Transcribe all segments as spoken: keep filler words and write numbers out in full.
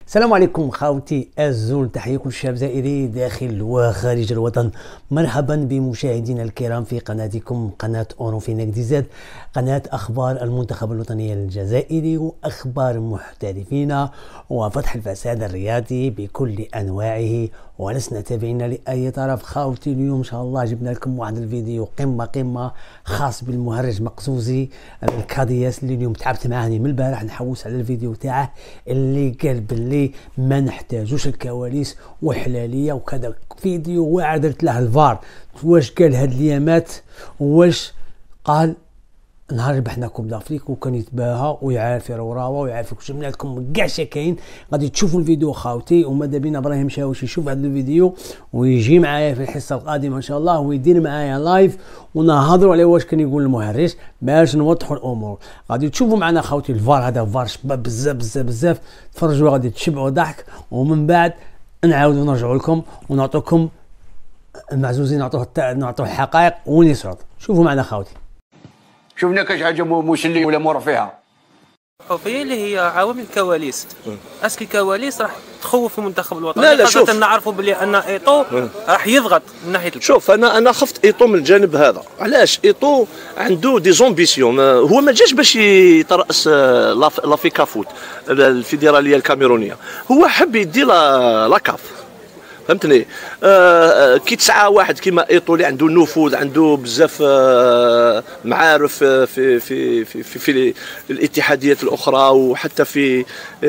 السلام عليكم خاوتي الزول، تحية كل شاب زائري داخل وخارج الوطن. مرحبا بمشاهدينا الكرام في قناتكم قناة أوروفيناك دي زاد، قناة أخبار المنتخب الوطني الجزائري وأخبار محترفين وفتح الفساد الرياضي بكل أنواعه، ولسنا تابعين لأي طرف. خاوتي اليوم إن شاء الله جبنا لكم واحد الفيديو قمة قمة خاص بالمهرج مقزوزي الكادياس اللي اليوم تعبت معاه من البارح نحوس على الفيديو تاعه، اللي قال باللي ما نحتاجوش الكواليس وحلاليه وكذا. فيديو واعر درت له الفار، واش قال هاد اليامات، واش قال نهار ربحنا كوب دافريك وكان يتباهى ويعرف يروراوا ويعرف كلشي. من لكم كاع شاكاين غادي تشوفوا الفيديو خاوتي، وماذا بينا ابراهيم شاوش يشوف هذا الفيديو ويجي معايا في الحصه القادمه ان شاء الله ويدير معايا لايف ونهضروا على واش كان يقول المهرج باش نوضحوا الامور. غادي تشوفوا معنا خاوتي الفار، هذا فار شباب بزاف بزاف بزاف، تفرجوا غادي تشبعوا ضحك، ومن بعد نعاودوا نرجعوا لكم ونعطوكم المعزوزين، نعطوه نعطوه الحقائق ونسرد. شوفوا معنا خاوتي. شفنا كاش حاجه مسليه ولا مرفهه الصحفيه اللي هي عوامل الكواليس. اسكي الكواليس راح تخوف المنتخب الوطني؟ لا لا شوف، نعرفوا بلي ان ايطو راح يضغط من ناحيه. شوف انا انا خفت ايطو من الجانب هذا. علاش؟ ايطو عنده دي زومبيسيون، هو ما جاش باش يترأس لافيكا فوت الفيدراليه الكاميرونيه، هو حب يدي لا كاف، فهمتني؟ آه كي تسعى واحد كيما ايطو اللي عنده نفوذ، عنده بزاف آه معارف في في في في, في, في الاتحاديات الاخرى وحتى في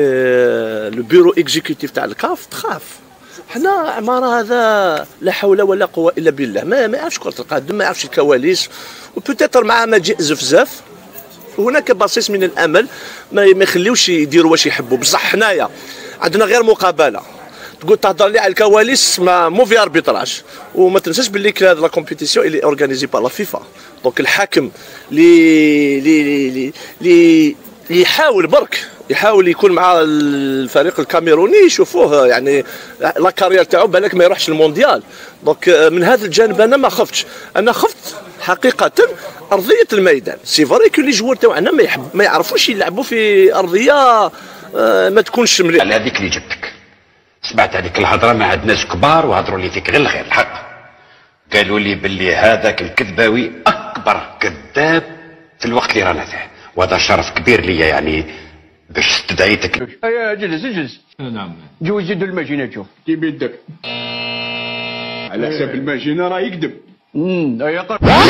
آه البيرو اكزيكوتيف تاع الكاف، تخاف. حنا عمارة هذا لا حول ولا قوه الا بالله، ما ما يعرفش كره القدم، ما يعرفش الكواليس، وبوتيتر مع مجيء زفزاف هناك بصيص من الامل ما يخليوش يديروا واش يحبوا. بصح حنايا عندنا غير مقابله، تقول تهضر لي على الكواليس ما مو في اربيتراج. وما تنساش باللي هذه لا كومبيتيسيون اللي اورغانيزي بار لا فيفا، دونك الحاكم اللي اللي اللي يحاول برك يحاول يكون مع الفريق الكاميروني يشوفوه، يعني لا كارير تاعو بالك ما يروحش المونديال. دونك من هذا الجانب انا ما خفتش، انا خفت حقيقه ارضيه الميدان. سي فري كو لي جوار تاعنا ما يحب ما يعرفوش يلعبوا في ارضيه ما تكونش مليحه. على هذيك اللي جبتك سمعت هذيك الهضره مع هاد ناس كبار وهضروا لي فيك غير الخير الحق، قالوا لي باللي هذاك الكذباوي اكبر كذاب في الوقت اللي رانا فيه، وهذا شرف كبير ليا يعني باش استدعيتك. يا جلس اجلس. نعم. جوز يد الماكينه شوف كي بيدك على حساب الماكينه راه يكذب. امم يا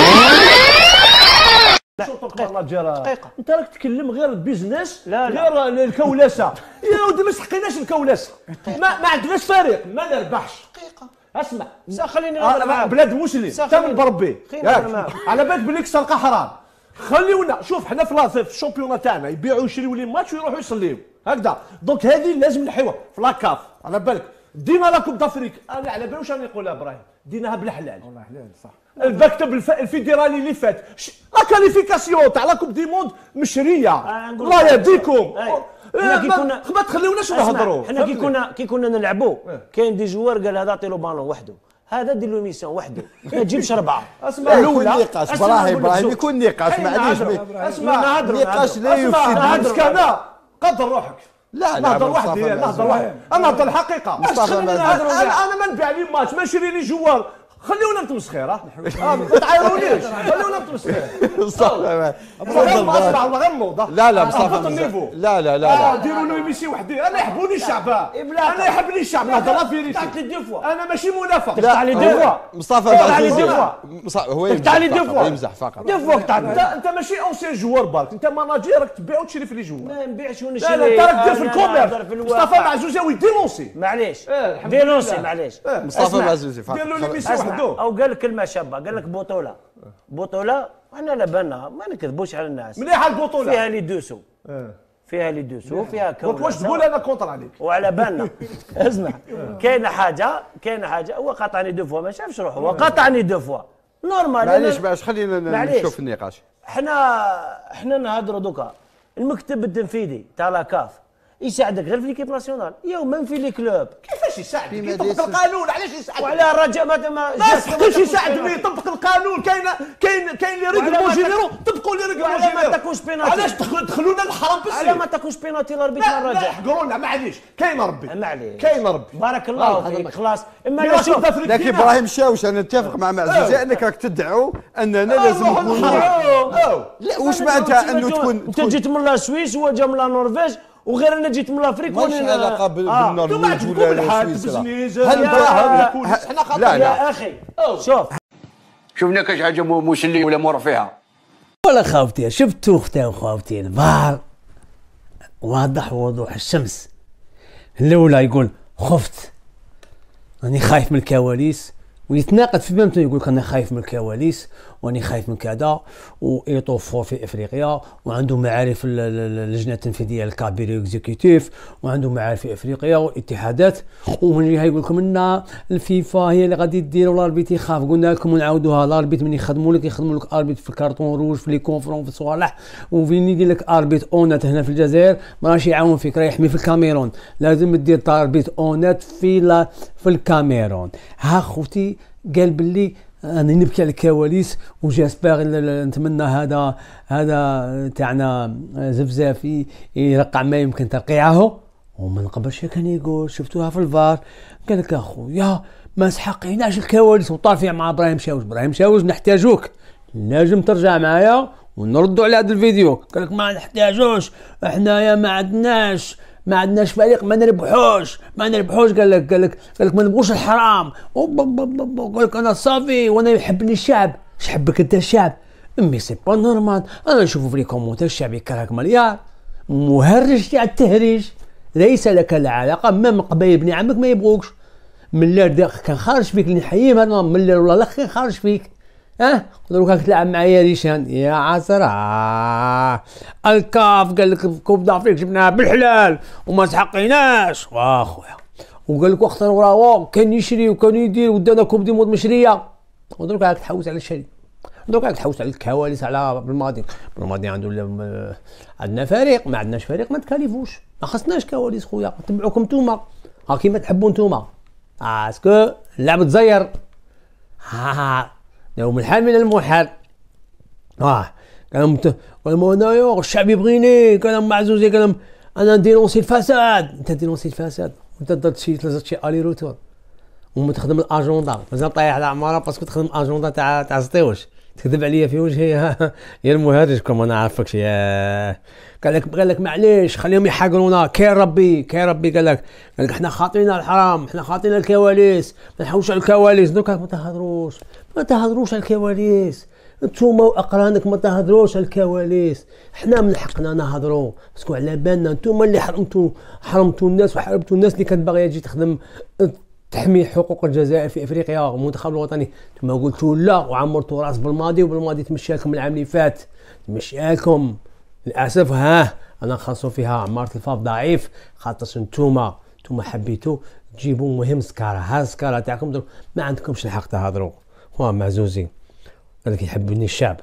شوطك والله جرى انت راك تكلم غير البيزنس، لا لا. غير الكولاسه يا ودي ما سقيناش الكولاسه، ما ما عندناش فريق ما نربحش دقيقه. اسمع خليني نهضر معاك، بلاد مسلم انت من بربي على بالك بليك سرقه حرام. خليونا شوف حنا في في الشامبيون تاعنا يبيعوا يشريوا لي ماتش ويروحوا يصليوا هكذا، دونك هذه لازم نحيوها في لاكاف. على بالك دينا لا كوب دافريك، انا على بالي واش راني نقول ابراهيم، ديناها بالحلال والله حلال صح. المكتب الفيدرالي اللي فات لا كاليفيكاسيون تاع لا كوب دي موند مشريه، الله يهديكم. حنا كي كنا ما تخليوناش نهضروا، حنا كي كنا كي كنا نلعبوا كاين دي جوار قال هذا عطي له بالون وحده، هذا دير له ميسيون وحده، ما تجيبش اربعه. اسمع يكون نقاش ابراهيم ابراهيم يكون نقاش معليش. اسمع نقاش لا يفسد. نهضرك انا قدر روحك. لا نهضر وحدي، نهضر وحدي، انا نهضر الحقيقه. انا انا ما نبيع لي ماتش، ما نشري لي جوار. خليونا نتمسخير، ما تعايرونيش، خليونا نتمسخير. مصطفى اسمع والله غير موضه. لا لا مصطفى لا لا لا ديروا له ميسي وحدي، انا يحبوني الشعب، انا يحبني الشعب، نهضر لا فيريتي. تاع لي دو فوا انا ماشي منافق. تاع لي دو فوا مصطفى العزيزي هو تاع لي دو فوا يمزح فقط. دو فوا تاع انت انت ماشي اونسيان جوار برك، انت ماناجير راك تبيع وتشري في لي جوار. ما نبيعش ونشري. لا لا انت راك دير في الكوميرس. مصطفى معزوزاوي دينونسي معليش دينونسي معليش. مصطفى معزوزي فقط دير له لي ميسي وحده. او قال لك كلمه شابه، قال لك بطوله بطوله احنا لا بالنا ما نكذبوش على الناس. مليحه البطوله فيها لي دوسو فيها لي دوسو فيها كون. واش تقول انا كونتر عليك وعلى بالنا. اسمع كاينه حاجه كاينه حاجه هو قاطعني دو فوا ما شافش روحه، هو قاطعني دو فوا نورمال. معليش باش خلينا نشوف النقاش. حنا حنا نهضروا دوكا المكتب التنفيذي تاع لاكاف يساعدك غير في ليكيب ناسيونال يوما في لي كلوب. كيفاش يساعدك؟ يطبق القانون، علاش يساعدك؟ وعلى الرجاء ما ما يسحقش يساعد مي يطبق القانون. كاين كاين كاين لي ريغلمون جينيرو طبقوا لي ريغلمون جينيرو. ما تكونش بيناتي. علاش دخلونا للحرام بالسيف؟ على ما تكونش بيناتي الاربيت مع الرجاء. لا يحقرونا معليش. كاين ربي معليش كاين ربي بارك الله فيك خلاص. اما لا شوف لكن ابراهيم شاوش انا نتفق مع معزوزي انك راك تدعو اننا لازم نكون لا واش معناتها انه تكون انت جيت من لا سويس هو جا من لا نرويج وغير انا جيت من لافريك ماشي علاقه بالنرويج ولا سويسرا. هل لا لا يا اخي شوف شفنا كاش حاجه مسلي ولا مرفعه ولا خاوتي شفتوا اختي وخاوتي الفار واضح وضوح الشمس. الاولى يقول خفت راني خايف من الكواليس ويتناقض في فهمته، يقول لك انا خايف من الكواليس واني خايف من كذا، وايطو فور في افريقيا وعنده معارف اللجنه التنفيذيه الكابيري اكزيكيتيف وعنده معارف في افريقيا والاتحادات، ومن جهه يقول لكم ان الفيفا هي اللي غادي دير والاربيت يخاف. قلنا لكم ونعاودوها، الاربيت من يخدموا لك يخدموا لك اربيت في الكارطون روج في لي كونفرون في الصوالح، وفين يدير لك اربيت اونات هنا في الجزائر ما راهش يعاون فيك، راه يحمي في الكاميرون، لازم دير اربيت اونات في لا في الكاميرون. ها خوتي قال باللي انا نبكي على الكواليس وجاسبر نتمنى هذا هذا تاعنا زفزافي يرقع ما يمكن ترقيعه. ومن قبل شي كان يقول شفتوها في الفار قال لك اخويا ما سحقيناش الكواليس وطار فيها مع ابراهيم شاوش. ابراهيم شاوش نحتاجوك، نجم ترجع معايا ونردوا على هذا الفيديو. قال لك ما نحتاجوش حنايا ما عندناش ما عندناش فريق ما نربحوش ما نربحوش قال لك قال لك قال لك ما نبغوش الحرام. قال لك انا صافي وانا يحبني الشعب. اش حبك انت الشعب؟ مي سي با نورمال. انا نشوفوا في لي كومونتير الشعب يكرهك مليار مهرج تاع التهريج، ليس لك العلاقه. مام قبايل بني عمك ما يبغوكش. مليار كان خارج فيك اللي نحييه هذا مليار والله الاخ كان خارج فيك. ها دروك راك تلعب معايا ريشان يا عسرة. الكاف قال لك كوب دافريك جبناها بالحلال وما تحقيناش واخويا، وقال لك وقت راهو كان يشري وكان يدير ودانا كوب دي مود مشريه، ودروك راك تحوس على الشري، دروك راك تحوس على الكواليس على بالماضي. بالماضي عنده عندنا فريق ما عندناش فريق ما تكاليفوش، ما خصناش كواليس خويا نتبعوكم نتوما ها كيما تحبوا نتوما. اسكو اللعب تزير ها لو من الحال من المحال. اه كلام قالوا انايا الشعب يبغيني، كلام معزوزي كلام انا ندينونسي الفساد. انت دينونسي الفساد وانت درت شي ثلاثه شي الي روتور وما تخدم الاجوندا مازال طايح على عماره باسكو تخدم اجوندا تاع تاع سطيوش تكذب عليا في وجهي يا المهرج كما انا عارفكش يا. قال لك قال لك معليش خليهم يحاقرونا كاين ربي كاين ربي. قال لك قال لك حنا خاطيين الحرام حنا خاطيين الكواليس ما نحوش على الكواليس. دوكا ما تهضروش ما تهضروش على الكواليس، نتوما واقرانك ما تهضروش على الكواليس. حنا من حقنا نهضروا باسكو على بالنا نتوما اللي حرمتوا حرمتوا الناس وحاربتوا الناس اللي كانت باغيه تجي تخدم تحمي حقوق الجزائر في افريقيا والمنتخب الوطني. نتوما قلتوا لا وعمرتوا راس بالماضي وبالماضي تمشي لكم العام اللي فات تمشي لكم للاسف. ها انا خاصو فيها عمارة الفاف ضعيف خاطر نتوما نتوما حبيتوا تجيبوا مهم سكاره. ها السكاره تاعكم ما عندكمش الحق تهضروا. هو معزوزي قال لك يحبني الشعب.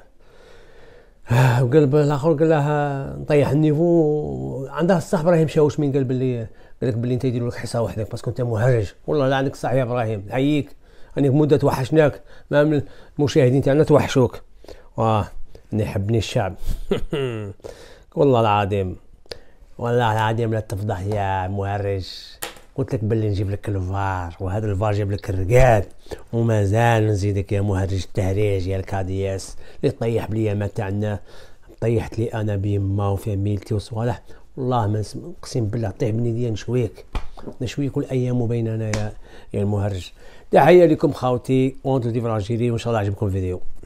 وقلب الاخر قال له نطيح النيفو. عندها الصح ابراهيم شاوش من قال باللي قال لك باللي انت يديروا لك حصه وحدك باسكو انت مهرج. والله لا عندك الصح يا ابراهيم نحييك، راني مده توحشناك ما المشاهدين تاعنا توحشوك. واه اني يحبني الشعب. والله العظيم والله العظيم لا تفضح يا مهرج. قلت لك باللي نجيب لك الفار وهذا الفار جاب لك الرقاد ومازال نزيدك يا مهرج التهريج يا الكادياس اللي طيح باليامه تاعنا. طيحت لي انا بيما وفي ميلتي وصوالح والله ما اقسم بالله طيح بني ديال نشويك نشويك الايام بيننا يا يا المهرج. تحيه لكم خاوتي وانتو دي فرانجيري وان شاء الله عجبكم الفيديو.